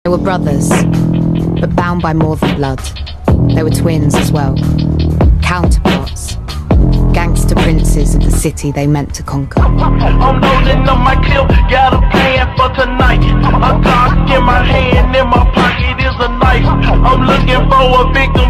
They were brothers, but bound by more than blood. They were twins as well, counterparts, gangster princes of the city they meant to conquer. I'm loading up my clip, got a plan for tonight. A Glock in my hand, in my pocket is a knife. I'm looking for a victim.